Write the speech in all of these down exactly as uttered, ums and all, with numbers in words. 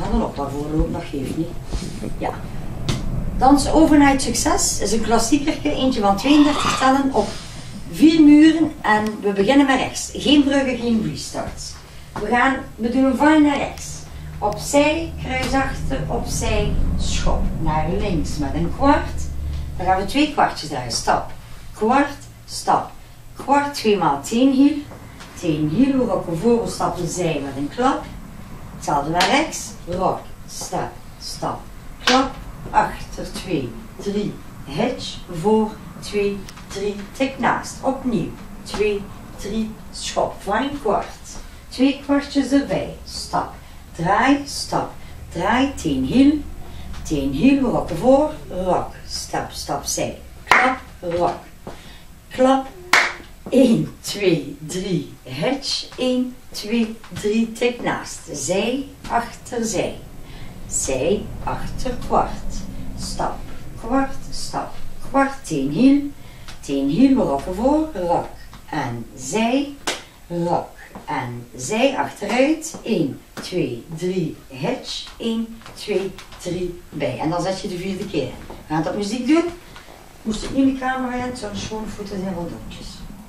dan een opbouw loopt nog, geeft niet. Ja. Dans Overnight Succes is een klassiekerke, eentje van tweeëndertig tellen op vier muren en we beginnen met rechts. Geen bruggen, geen restarts. We, gaan, we doen een vaai naar rechts. Opzij, kruis achter, opzij, schop. Naar links met een kwart. Dan gaan we twee kwartjes draaien. Stap, kwart, stap. Kwart, tweemaal teenhiel. Teenhiel, we rokken voor, we stappen zij met een klap. Hetzelfde naar rechts. Rok, stap, stap, klap. Achter, twee, drie, hitch. Voor, twee, drie, tik naast. Opnieuw. twee, drie, schop. Flying kwart. Twee kwartjes erbij. Stap. Draai, stap. Draai, teenhiel. Teenhiel, we rokken voor. Rok. Stap, stap, zij. Klap, rok. Klap. één, twee, drie, hitch. één, twee, drie, tik naast. Zij, achter, zij. Zij, achter, kwart. Stap, kwart, stap. Kwart, teenhiel. Teenhiel, we rokken voor. Rok. En zij, rok. En zij achteruit. één, twee, drie, hitch. één, twee, drie, bij. En dan zet je de vierde keer in. We gaan dat muziek doen. Moest ik niet in de camera gaan, zo'n schone voeten zijn rondjes.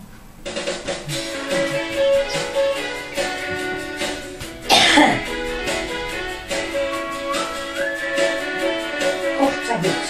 Kort en goed.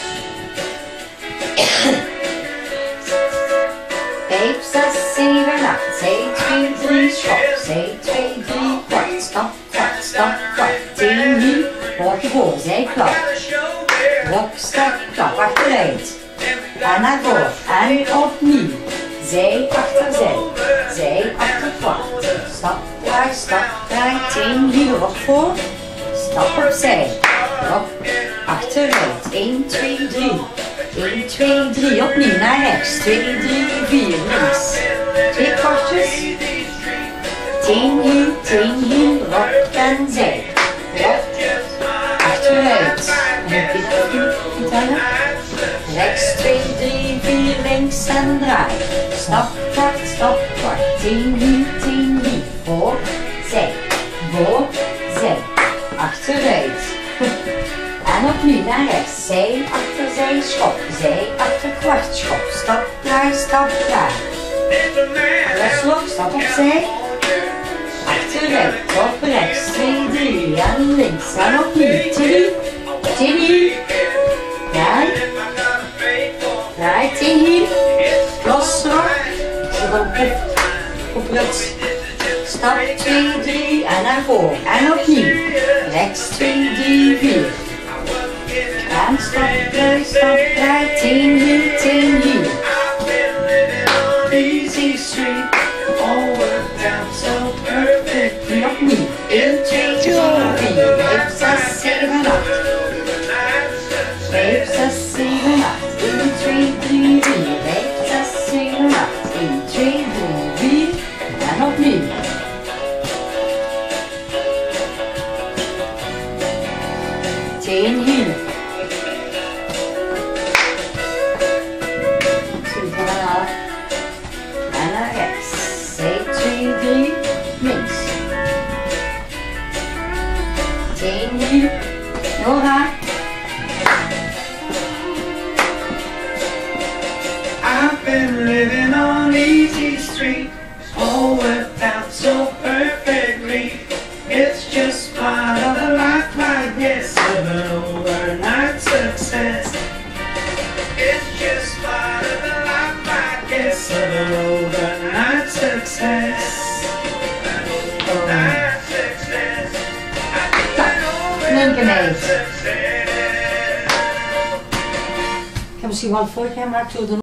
vijf, zes, zeven, acht. Zij, twee, drie, schop. Zij, twee, drie, kwart. Stap, kwart, stap, kwart. Teenhiel, rokken voor. Zij, klap. Rok, stap, klap. Achteruit. En naar voren. En opnieuw. Zij, achter, zij. Zij, achter, kwart. Stap, draai, stap, draai. Teenhiel, rok voor. Stap opzij. Rok, achteruit. één, twee, drie. één, twee, drie. Opnieuw naar rechts. twee, drie, vier. Links. Twee kwartjes. Teenhiel, teenhiel, rok en zij. Rok, achteruit. En een keer vertellen. Rechts, twee, drie, vier, links en draai. Stap, kwart, stap, kwart. Teenhiel, teenhiel. Voor, zij. Voor, zij. Achteruit. En opnieuw naar rechts. Zij, achter, zij, schop. Zij, achter, kwart, schop. Stap, draai, stap, draai. Rechtslok, stap opzij. Achteruit, op rechts. twee, drie. En links. En opnieuw. Tien. Tien. Draai. Draai, teenhiel. Losrok. Op, op rechts. Stap twee, drie. En naar voren. En opnieuw. Rechts, twee, drie, vier. En stap, draai, stap, draai. Teenhiel, teenhiel. Easy street. All worked out so perfect. En opnieuw. één, twee, drie, vier. vijf, zes, zeven, acht. vijf, zes, zeven, acht. één, twee, drie, vier. vijf, zes, zeven, acht. één, twee, drie, vier. En opnieuw. Teenhiel. En naar rechts. Zij, twee, drie, links. Teenhiel. Nora. I've been living on Easy Street, all worked out so perfectly. It's just part of a life like this, of an overnight success. It's just part of a life like this, of an overnight success. Overnight success. Neem je mee. Ik heb misschien wel vorig jaar gemaakt door de